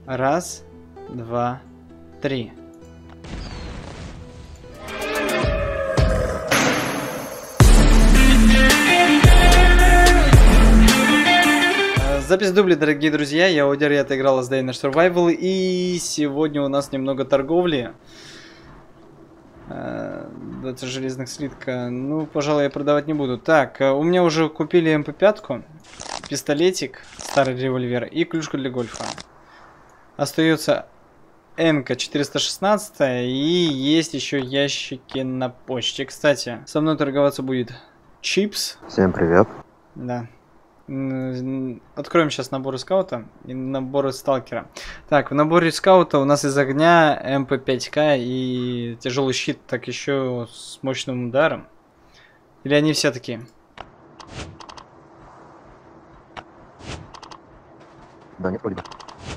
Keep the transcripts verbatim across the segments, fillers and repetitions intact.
Раз, два, три. Запись дубля, дорогие друзья. Я Одер, я отыграл эс ди Nation Survival, и сегодня у нас немного торговли. двадцать железных слитка. Ну, пожалуй, я продавать не буду. Так, у меня уже купили эм пэ пять, пистолетик, старый револьвер и клюшка для гольфа. Остается эм ка четыреста шестнадцать и есть еще ящики на почте. Кстати, со мной торговаться будет Чипс. Всем привет. Да. Откроем сейчас наборы скаута и наборы сталкера. Так, в наборе скаута у нас из огня эм пэ пять ка и тяжелый щит, так еще с мощным ударом. Или они все такие? Да, нет, вроде бы.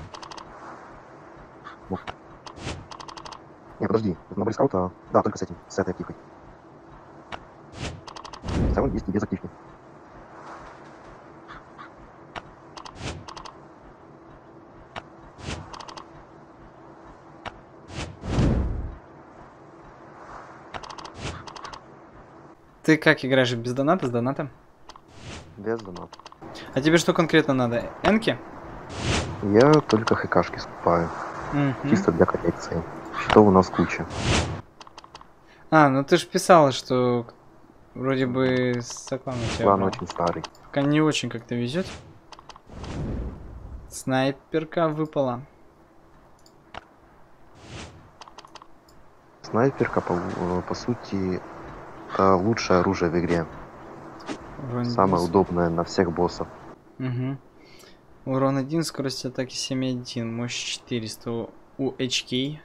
Не, подожди, в наборе скаута, да, только с этим, с этой активкой. В целом есть и без активки. Ты как играешь, без доната, с донатом? Без доната. А тебе что конкретно надо? Энки? Я только хэкашки скупаю. Угу. Чисто для коллекции. Что у нас куча. А, ну ты же писала, что вроде бы соклан у тебя План брал. очень старый. Пока не очень как-то везет. Снайперка выпала. Снайперка, по, по сути, это лучшее оружие в игре. Урон Самое один. удобное на всех боссов. Угу. Урон один, скорость атаки семь и один, мощь четыреста у эйч кей.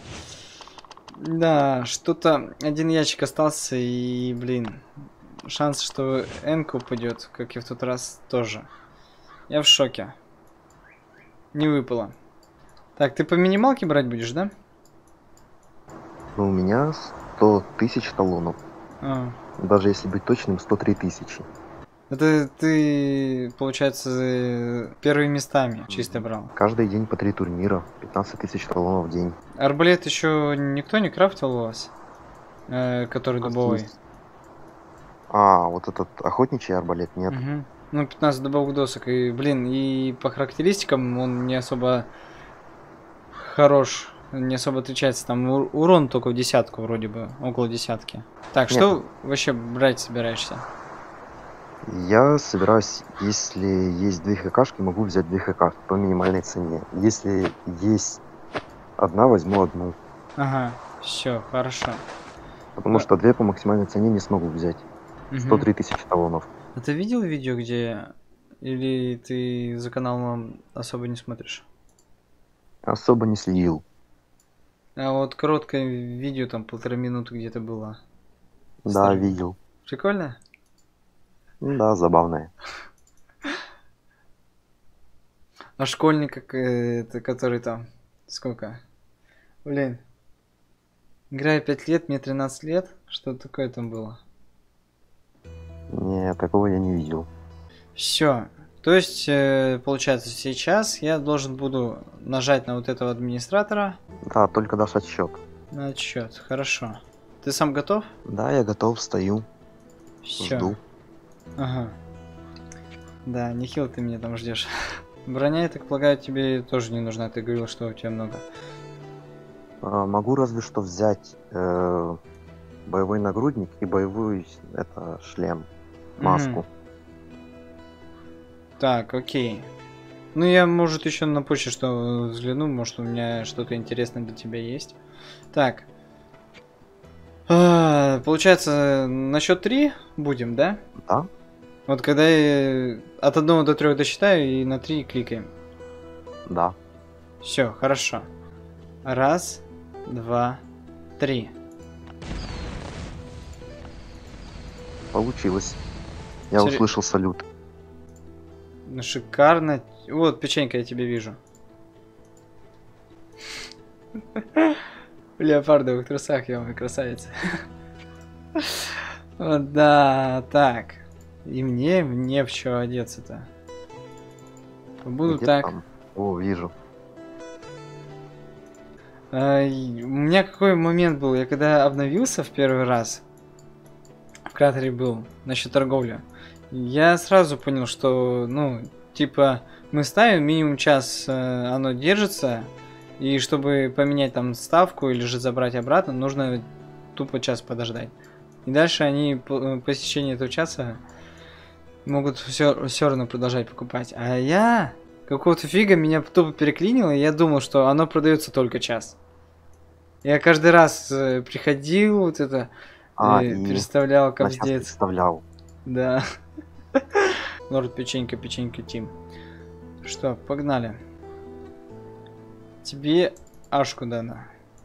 Да, что-то один ящик остался, и, блин, шанс, что энка упадет, как и в тот раз, тоже. Я в шоке. Не выпало. Так, ты по минималке брать будешь, да? Но у меня сто тысяч талонов. А. Даже если быть точным, сто три тысячи. Это ты, получается, первыми местами чисто брал. Каждый день по три турнира, пятнадцать тысяч талонов в день. Арбалет еще никто не крафтил у вас? Э, который дубовый. А, вот этот охотничий арбалет нет. Угу. Ну, пятнадцать дубовых досок. И, блин, и по характеристикам он не особо хорош. Не особо отличается. Там урон только в десятку вроде бы. Около десятки. Так, Нет. что вообще брать собираешься? Я собираюсь, если есть две хэкашки, могу взять две хэкашки по минимальной цене. Если есть одна, возьму одну. Ага, все, хорошо. Потому Да. что две по максимальной цене не смогу взять. сто три тысячи талонов. А ты видел видео, где... Или ты за каналом особо не смотришь? Особо не следил. А вот короткое видео, там полторы минуты где-то было. Да, Старый. видел. Прикольно? Да, забавное. А школьник, как, э, это, который там... Сколько? Блин. Играю пять лет, мне тринадцать лет. Что такое там было? Не, такого я не видел. Все. То есть, э, получается, сейчас я должен буду нажать на вот этого администратора. Да, только дашь отсчет. На отсчет. Хорошо. Ты сам готов? Да, я готов, стою, Все. жду. Ага. Да, нехило ты меня там ждешь. Броня, я так полагаю, тебе тоже не нужна. Ты говорил, что у тебя много. А, могу разве что взять э, боевой нагрудник и боевой это шлем, маску. Мгм. Так, окей. Ну, я, может, еще на почте что взгляну. Может, у меня что-то интересное для тебя есть. Так. А, получается, на счет три будем, да? Да? Вот когда я от одного до трех досчитаю и на три кликаем. Да. Все, хорошо. Раз, два, три. Получилось. Я Сери- услышал салют. Ну, шикарно. Вот, печенька, я тебе вижу. В леопардовых трусах, я мой красавица. Вот, да, так. И мне, мне в что одеться-то? Буду Где так. там? О, вижу. А, и у меня какой момент был? Я когда обновился в первый раз, в кратере был, насчет торговли, я сразу понял, что, ну, типа, мы ставим минимум час, э, оно держится, и чтобы поменять там ставку или же забрать обратно, нужно тупо час подождать. И дальше они по, по истечении этого часа могут все, все равно продолжать покупать. А я какого-то фига меня тупо переклинило, и я думал, что оно продается только час. Я каждый раз э, приходил, вот это, А, э, и переставлял на час капздец. представлял. Да. Лорд Печенька, Печенька Тим. Что, погнали. Тебе ашку дана.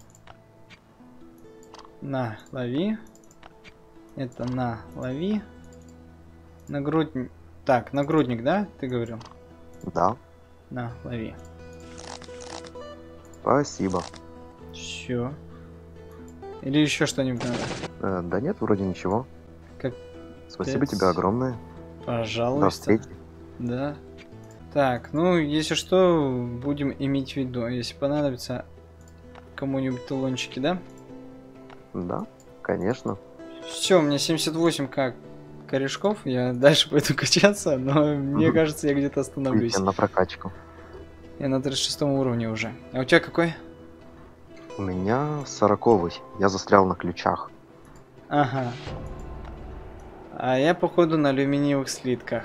На, лови. Это на, лови. Нагрудник. Так, нагрудник, да? Ты говорил? Да, На, лови. спасибо. Все. Или еще что-нибудь надо? Э, да нет, вроде ничего. Как Спасибо пец. тебе огромное. До Пожалуйста. встречи. Да. Так, ну, если что, будем иметь в виду. Если понадобится кому-нибудь талончики, да? Да, конечно. Все, у меня семьдесят восемь как корешков. Я дальше пойду качаться, но мне Мгм. кажется, я где-то остановлюсь. Выйти на прокачку. Я на тридцать шестом уровне уже. А у тебя какой? У меня сороковый. Я застрял на ключах. Ага. А я, походу, на алюминиевых слитках.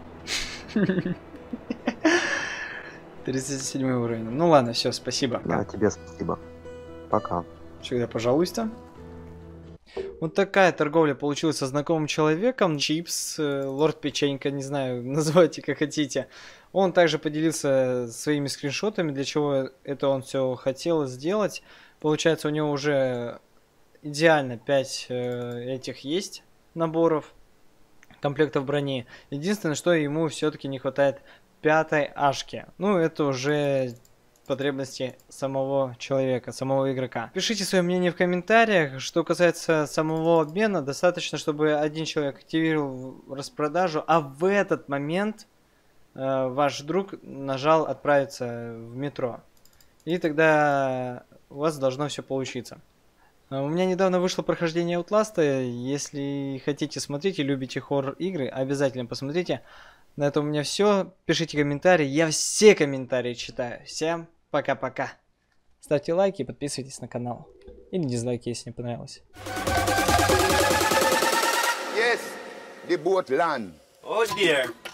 тридцать седьмой уровень. Ну ладно, все, спасибо. Да, тебе спасибо. Пока. Всегда пожалуйста. Вот такая торговля получилась со знакомым человеком. Чипс, э, лорд Печенька, не знаю, называйте как хотите. Он также поделился своими скриншотами, для чего это он все хотел сделать. Получается, у него уже идеально пять э, этих есть наборов, комплектов брони. Единственное, что ему все-таки не хватает пятой ашки. Ну, это уже потребности самого человека, самого игрока. Пишите свое мнение в комментариях. Что касается самого обмена, достаточно, чтобы один человек активировал распродажу, а в этот момент э, ваш друг нажал отправиться в метро. И тогда у вас должно все получиться. У меня недавно вышло прохождение Outlast. Если хотите смотреть и любите хоррор-игры, обязательно посмотрите. На этом у меня все. Пишите комментарии. Я все комментарии читаю. Всем пока-пока. Ставьте лайки и подписывайтесь на канал. Или дизлайки, если не понравилось. Yes, the boat land. Oh dear.